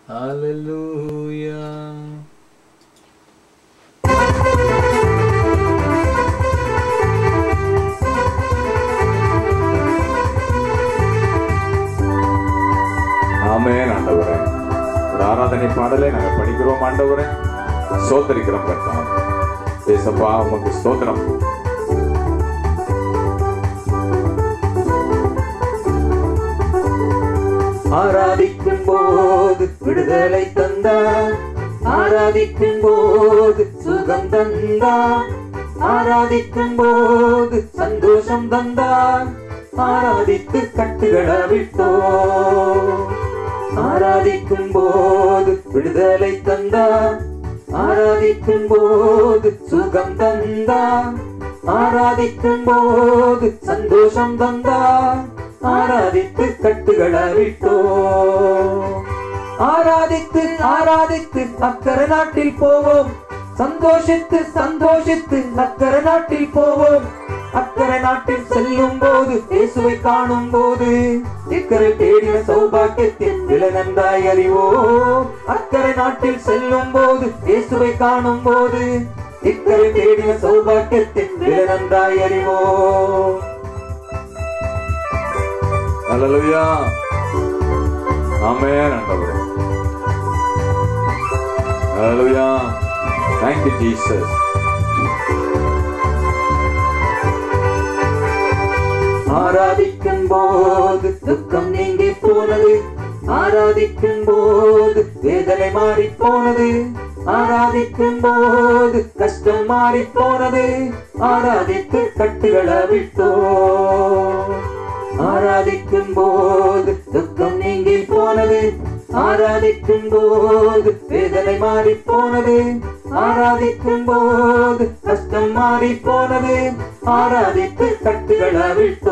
ஹalleluya. ஆமென். ஆண்டவரே, ஒரு ஆராதனை பாடலை நாங்கள் படிக்கிறோம். ஆண்டவரே, ஸ்தோத்திரிக்கிறோம் கர்த்தாவே. ஏசப்பா, உமக்கு ஸ்தோத்திரம். ஆராதிக்கும் போது விடுதலை தந்தார், ஆராதிக்கும் போது சுகம் தந்தார், ஆராதிக்கும் போது சந்தோஷம் தந்தார், ஆராதித்து கட்டுகளை விட்டோ. ஆராதிக்கும் போது விடுதலை தந்தார், ஆராதிக்கும் போது சுகம் தந்தார், ஆராதிக்கும் போது சந்தோஷம் தந்தார், ஆராதித்து கட்டுகளை விட்டோ. ஆராதித்து ஆராதித்து அக்கறை நாட்டில் போவோம், சந்தோஷித்து சந்தோஷித்து அக்கறை நாட்டில் போவோம். அக்கறை நாட்டில் செல்லும் போது இயேசுவை காணும் போது இக்கரை தேடின சௌபாக்கியத்தின் விலை நன்றாய் அறிவோம். அக்கறை நாட்டில் செல்லும் போது இயேசுவை காணும் போது இக்கரை தேடின சௌபாக்கியத்தின் விலை நன்றாய் அறிவோம். ஹalleluya. ஆமென். ஆண்டவரே, ஹalleluya. Thank you Jesus. ஆராதிக்கும் போது துக்கம் நீங்கி போனது, ஆராதிக்கும் போது வேதனை மாறி போனது, ஆராதிக்கும் போது கஷ்டம் மாறி போனது, ஆராதித்து கட்டுகளை விட்டோ. ஆராதிக்கும் போது துக்கம் நீங்கி போனது, ஆராதிக்கும் போது வேதனை மாறி போனது, ஆராதிக்கும் போது கஷ்டம் மாறி போனது, ஆராதித்து கட்டுகளை விட்டோ.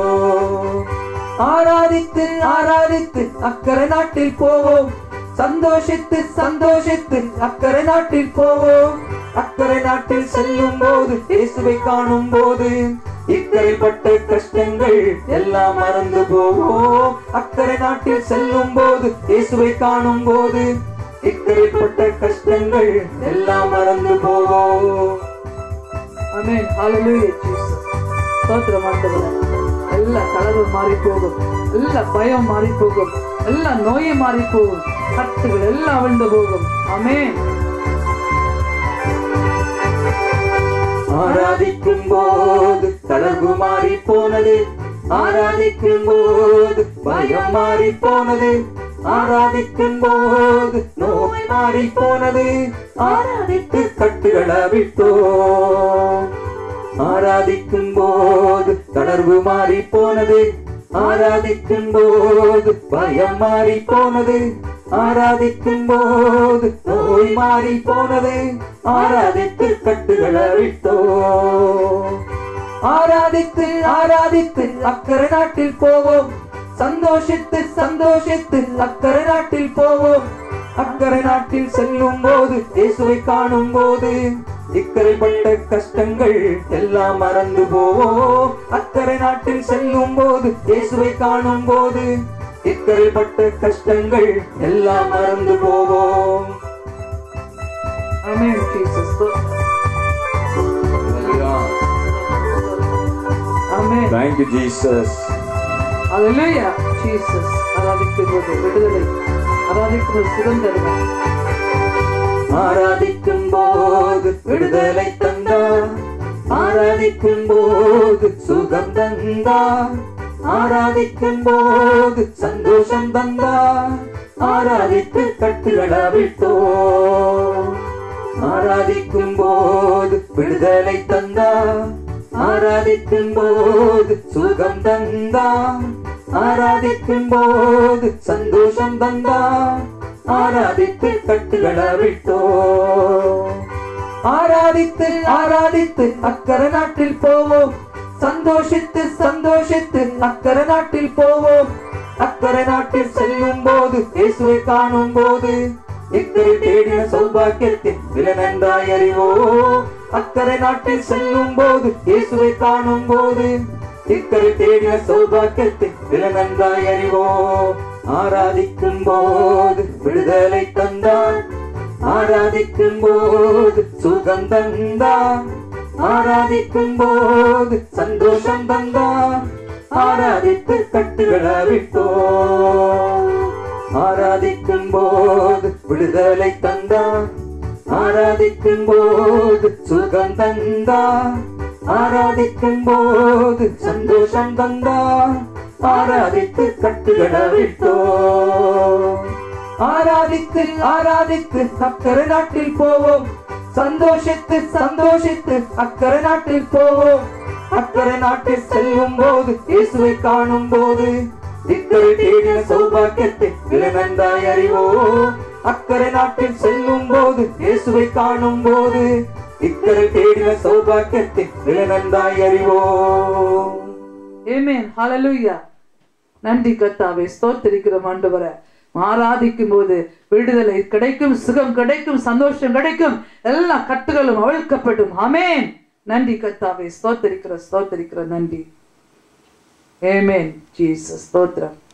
ஆராதித்து ஆராதித்து அக்கறை நாட்டில் போவோம், சந்தோஷித்து சந்தோஷித்து அக்கறை நாட்டில் போவோம். அக்கறை நாட்டில் செல்லும் போது இயேசுவை காணும் போது இக்கரைப்பட்ட கஷ்டங்கள் எல்லாம் மறந்து போவோம். அக்கறை நாட்டில் செல்லும் போது இயேசுவை காணும் போது இக்கரைப்பட்ட கஷ்டங்கள் எல்லாம் மறந்து போவோம். ஆமென். ஹalleluya ஜீசஸ். ஸ்தோத்திரம் ஆண்டவரே. எல்லா கலரும் மாறி போகும், எல்லா பயம் மாறி போகும், எல்லா நோயும் மாறி போகும், கட்டுகள் எல்லாம் அவிழ்ந்து போகும். ஆமென். ஆராதிக்கும் போது தளர்வு மாறி போனது, ஆராதிக்கும் போது பயம் மாறி போனது, ஆராதிக்கும் போது நோய் மாறி போனது, ஆராதித்து கட்டுகளை விட்டோ. ஆராதிக்கும் போது தளர்வு மாறி போனது, ஆராதிக்கும் போது பயம் மாறி போனது, ஆராதிக்கும் போது நோய் மாறி போனது, ஆராதித்து கட்டுகளை விட்டோ. ஆராதித்து ஆராதித்து அக்கறை நாட்டில் போவோம், சந்தோஷித்து சந்தோஷித்து அக்கறை நாட்டில் போவோம். அக்கறை நாட்டில் செல்லும் போது இயேசுவை காணும் போது இக்கரைப்பட்ட கஷ்டங்கள் எல்லாம் மறந்து போவோம். அக்கறை நாட்டில் செல்லும் போது இயேசுவை காணும் போது இக்கரைப்பட்ட கஷ்டங்கள் எல்லாம் மறந்து போவோம். Amen Jesus. Amen. Thank you Jesus. ஹalleluya ஜீசஸ். ஆராதிக்கும் போது விடுதலை, ஆராதிக்கும் போது சுகம் தருவார். ஆராதிக்கும் போது விடுதலை தந்தார், ஆராதிக்கும் போது சுகம் தந்தார், ஆராதிக்கும் போது சந்தோஷம் தந்தார், ஆராதித்து கட்டுகளை விட்டோ. ஆராதிக்கும் போது விடுதலை தந்தார், ஆராதிக்கும் போது சுகம் தந்தார், ஆராதிக்கும் போது சந்தோஷம் தந்தார், ஆராதித்து கட்டுகளை விட்டோ. ஆராதித்து ஆராதித்து அக்கறை நாட்டில் போவோம், சந்தோஷித்து சந்தோஷித்து அக்கறை நாட்டில் போவோம். அக்கறை நாட்டில் செல்லும் போது இயேசுவை காணும் போது இக்கரை தேடின சௌபாக்கியத்தின் விலை நன்றாய் அறிவோம். அக்கறை நாட்டில் செல்லும் போது இயேசுவை காணும் போது இக்கரை தேடிய சௌபாக்கியத்தை விலனந்தாய் அறிவோம். ஆராதிக்கும் போது விடுதலை தந்தான், ஆராதிக்கும் போது சுகம் தந்தான், ஆராதிக்கும் போது சந்தோஷம் தந்தான், ஆராதித்து கட்டுகளை விட்டோம். ஆராதிக்கும் போது விடுதலை தந்தான், ஆராதிக்கும் போது சுகம் தந்தான், ஆராதிக்கும் போது சந்தோஷம் தந்தான், ஆராதித்து கட்டுகளை விட்டோம். ஆராதித்து ஆராதித்து அக்கறை நாட்டில் போவோம், சந்தோஷித்து சந்தோஷித்து அக்கறை நாட்டில் போவோம். அக்கறை நாட்டில் செல்லும் போது இயேசுவை காணும் போது இக்கரை தேடின சௌபாக்கியத்தை விலனந்தாய் அறிவோம். அக்கறை நாட்டில் செல்லும் போது இயேசுவை காணும் போது இக்கரை தேடின சௌபாக்கியத்தை விலனந்தாய் அறிவோம். ஆமென். ஹalleluya. நன்றி கர்த்தாவே, ஸ்தோத்திரிக்கிறோம் ஆண்டவரே. ஆராதிக்கும் போது விடுதலை கிடைக்கும், சுகம் கிடைக்கும், சந்தோஷம் கிடைக்கும், எல்லா கட்டுகளும் அவிழ்க்கப்படும். ஆமென். நன்றி கர்த்தாவே, ஸ்தோத்திரிக்கிறோம், ஸ்தோத்திரிக்கிறோம். நன்றி. ஆமென். ஜீசஸ் ஸ்தோத்திரம்.